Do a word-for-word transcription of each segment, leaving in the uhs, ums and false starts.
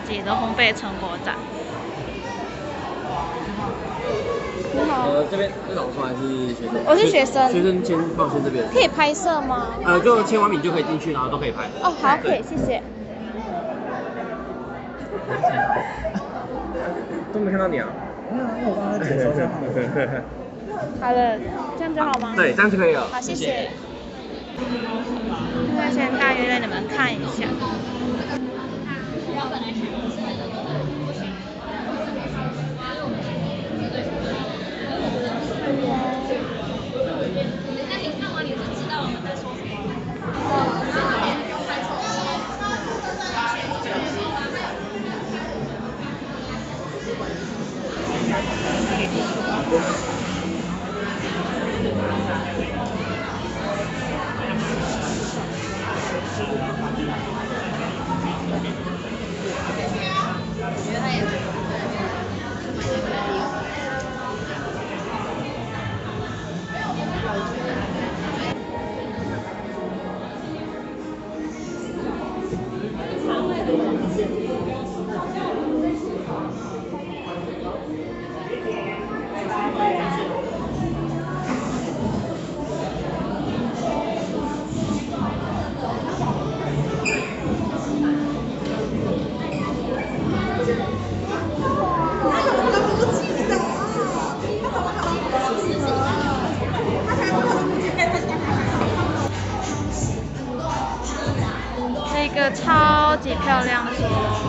级的烘焙成果展。你好， 呃，这边是老师还是学生？ 我是学生。 学生先放先这边。 可以拍摄吗？ 呃，就签完名就可以进去，然后都可以拍。 哦，好，可以，谢谢。 都没看到你啊？ 没有，因为我刚刚解说就好了。 好了，这样就好吗？ 对，这样就可以了。 好，谢谢。现在先大约让你们看一下。这个超级漂亮的。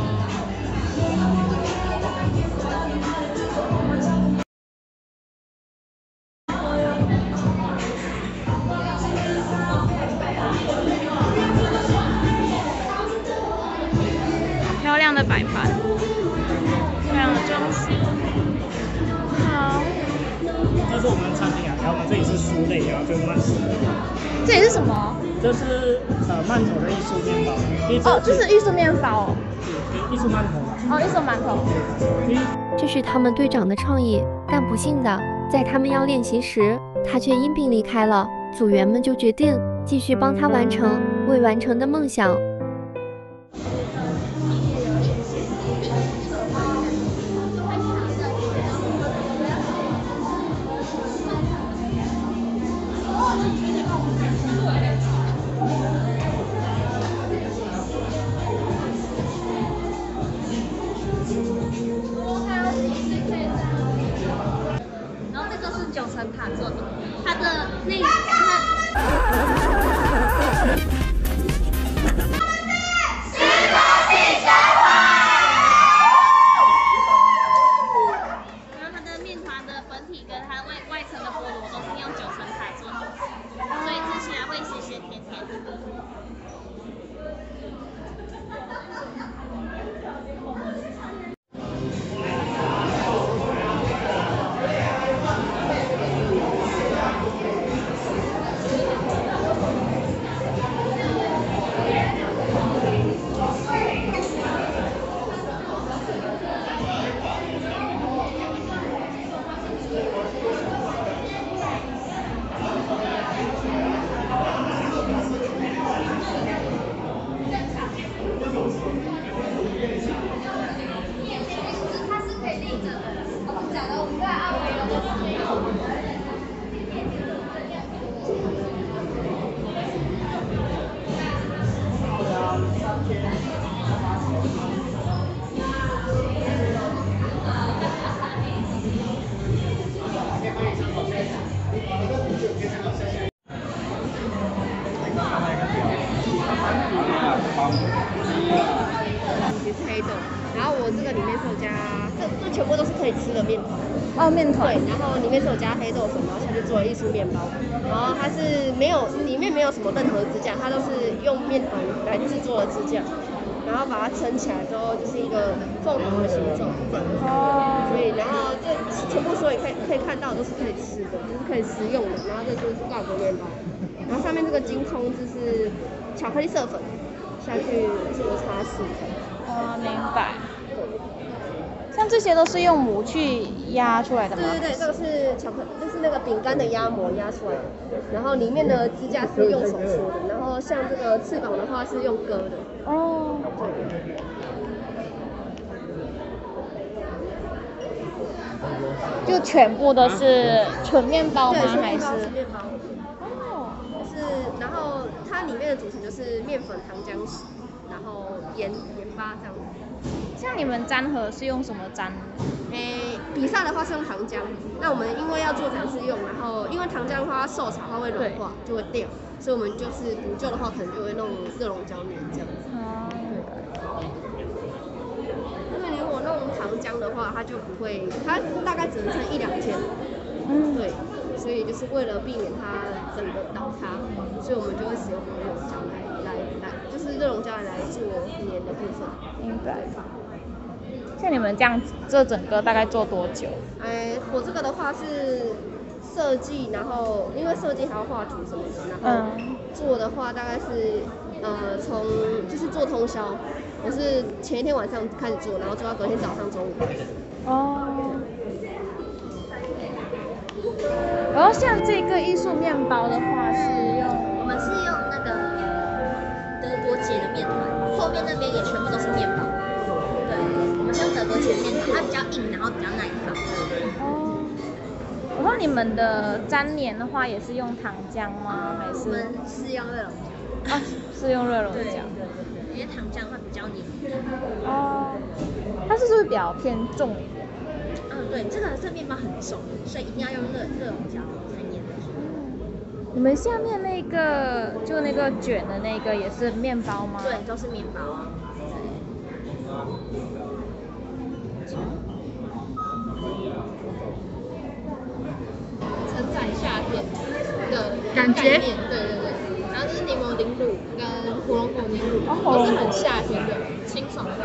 漂亮的摆盘，漂亮的装饰。好。 这是我们餐厅啊，然后我们这里是酥类，然后就慢食。 这里是什么？ 这是呃馒头的艺术面包。 哦，这是艺术面包哦。 艺术馒头。 哦，艺术馒头。 这是他们队长的创意，但不幸的，在他们要练习时，他却因病离开了。组员们就决定继续帮他完成未完成的梦想。 然后这个是九层塔做的，它的内它。 也是黑豆，然后我这个里面是有加，这这全部都是可以吃的面团。 哦，面团。 对，然后里面是有加黑豆粉，然后下去做了艺术面包。然后它是没有，里面没有什么任何支架，它都是用面团来制作的支架，然后把它撑起来之后，就是一个凤凰的形状。哦。所以，然后这全部所有可以可以看到都是可以吃的，就是可以食用的。然后这就是法国面包，然后上面这个金葱就是巧克力色粉。下去做擦拭。 哦，明白。像这些都是用模去压出来的吗？ 对对对，这个是巧克力，这是那个饼干的压模压出来的，然后里面的支架是用手搓的，然后像这个翅膀的话是用割的。 哦。 就全部都是纯面包吗？ 对，是还是面包是？面包， 哦， 就是然后它里面的组成就是面粉、糖浆、然后盐、盐巴这样子。 像你们粘盒是用什么粘？ 诶，比赛的话是用糖浆，那我们因为要做展示用，然后因为糖浆的话它受潮它会融化，就会掉，所以我们就是补救的话，可能就会弄热熔胶黏这样子。 哦， 因为如果弄糖浆的话，它就不会，它大概只能撑一两天。 嗯， 对，所以就是为了避免它整个倒塌，所以我们就会使用热熔胶来来来，就是热熔胶来做黏的部分。 明白。像你们这样子，这整个大概做多久？ 哎，我这个的话是设计，然后因为设计还要画图什么的，然后做的话大概是呃从就是做通宵，我是前一天晚上开始做，然后做到隔天早上中午。 哦。然后像这个艺术面包的话是用， 我们是用那个德国结的面团，后面那边也全部都是面包。对，我们是用德国结的面团，它比较硬，然后比较耐烤。 哦。然后你们的粘黏的话也是用糖浆吗？还是？ 我们是用热熔胶。 啊，是用热熔对， 胶。 因为糖浆会比较黏。 哦。它是不是比较偏重一点？ 嗯，对，这个这个面包很重，所以一定要用热热熔胶才黏得住。 你们下面那个就那个卷的那个也是面包吗？ 对，都是面包。 承载夏天的感觉， 对对对。然后这是柠檬凝乳跟火龙果凝乳，都是很夏天的，清爽的。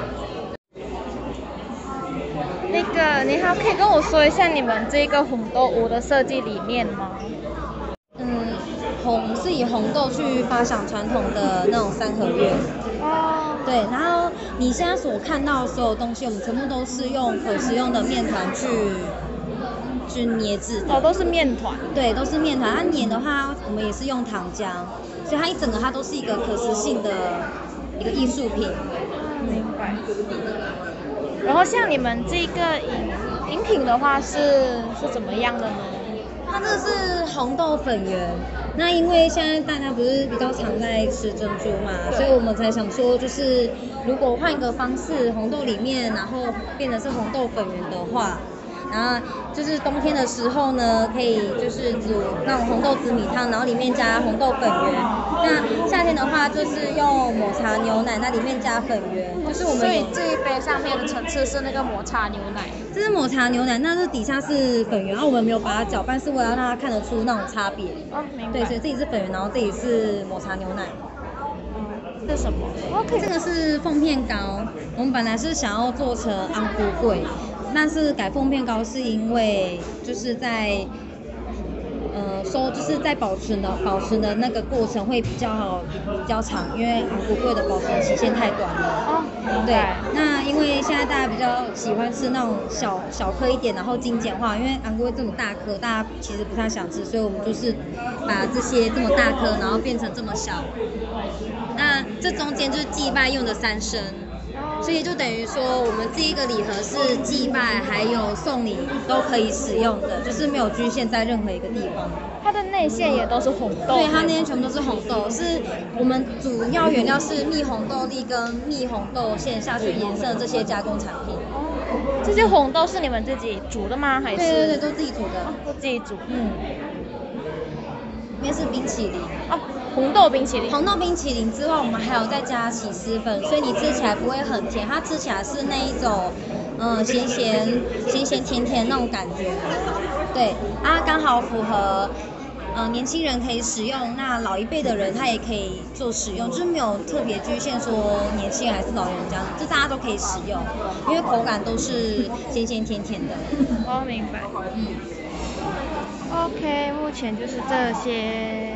那个你好，可以跟我说一下你们这个红豆屋的设计理念吗？ 嗯，红是以红豆去发想传统的那种三合院。 哦。 对，然后你现在所看到的所有东西，我们全部都是用可食用的面团去去捏制的。 哦，都是面团。 对，都是面团。它碾的话，我们也是用糖浆，所以它一整个它都是一个可食性的一个艺术品。 明白。然后像你们这个饮饮品的话是是怎么样的呢？ 它这是红豆粉圆，那因为现在大家不是比较常在吃珍珠嘛，所以我们才想说，就是如果换一个方式，红豆里面然后变成是红豆粉圆的话，然后就是冬天的时候呢，可以就是煮那种红豆紫米汤，然后里面加红豆粉圆。那夏天的话，就是用抹茶牛奶，那里面加粉圆，就是我们。 所以这一杯上面的层次是那个抹茶牛奶。 这是抹茶牛奶，那这底下是粉圆，然后我们没有把它搅拌，是为了让大家看得出那种差别。 哦，明白。 对，所以这里是粉圆，然后这里是抹茶牛奶。 嗯，这是什么 ？OK。 这个是凤片糕，我们本来是想要做成安菇桂。但是改凤片糕是因为就是在呃收就是在保存的保存的那个过程会比较好比较长，因为昂菇桂的保存期限太短了。 哦， 对。那因为现在大家比较喜欢吃那种小小颗一点，然后精简化，因为昂菇桂这么大颗，大家其实不太想吃，所以我们就是把这些这么大颗，然后变成这么小。那这中间就是祭拜用的三牲。所以就等于说，我们这一个礼盒是祭拜还有送礼都可以使用的，就是没有局限在任何一个地方。 它的内馅也都是红豆。 对，它那些全部都是红豆，是我们主要原料是蜜红豆粒跟蜜红豆馅下去衍生的这些加工产品。 哦，这些红豆是你们自己煮的吗？还是？ 对对对，都自己煮的。 哦，都自己煮。 嗯。里面是冰淇淋。 哦。红豆冰淇淋， 红豆冰淇淋之外，我们还有再加起司粉，所以你吃起来不会很甜，它吃起来是那一种，嗯、呃，咸咸咸咸甜甜那种感觉。对，啊，刚好符合，呃，年轻人可以使用，那老一辈的人他也可以做使用，就是没有特别局限说年轻人还是老人家，就大家都可以使用，因为口感都是咸咸甜甜的。 哦，明白。嗯。OK， 目前就是这些。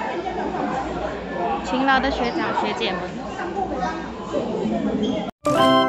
勤劳的学长学姐们。